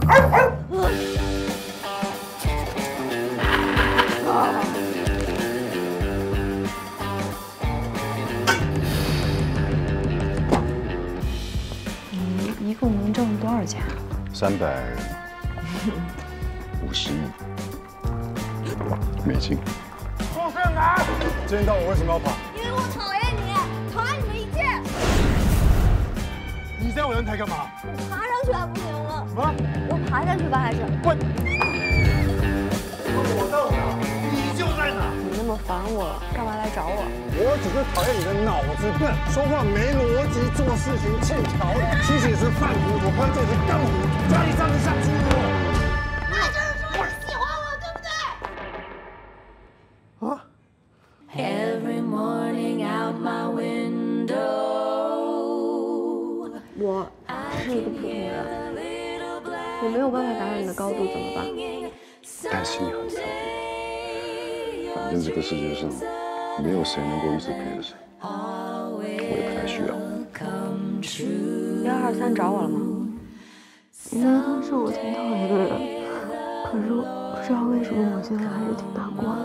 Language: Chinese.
你一共能挣多少钱啊 ？350亿美金。 郭胜男，今天到我为什么要跑？ 因为我讨厌你，讨厌你们一切。 你在我阳台干嘛？ 我爬上去还不行吗？ 什么？ 我爬下去吧，还是？ 我到哪，你就在哪。 你那么烦我，干嘛来找我？ 我只是讨厌你的脑子笨，说话没逻辑，做事情欠条理，提醒是犯糊涂，喝醉是更糊涂，家里上是像猪窝。 那就是说你喜欢我，对不对？ 啊？ Every morning out my window. 我是一个普通人，我没有办法达到你的高度，怎么办？ 但是你很特别，反正这个世界上没有谁能够一直陪着谁，我也不太需要。 123找我了吗？因为他是我挺讨厌的人，可是我不知道为什么我现在还是挺难过的。